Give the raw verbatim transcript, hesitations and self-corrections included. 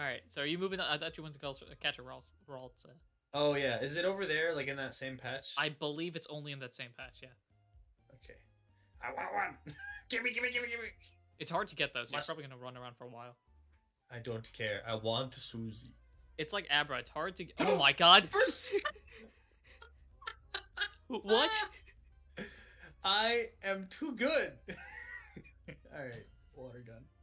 All right. So are you moving? On? I thought you went to go catch a Ralts. Ralts. Uh, Oh yeah, is it over there, like in that same patch? I believe it's only in that same patch. Yeah. Okay. I want one. Gimme, gimme, gimme, gimme. It's hard to get those. So Must... you're probably gonna run around for a while. I don't care. I want Susie. It's like Abra. It's hard to. Get... Oh my god. What? I am too good. All right, water gun.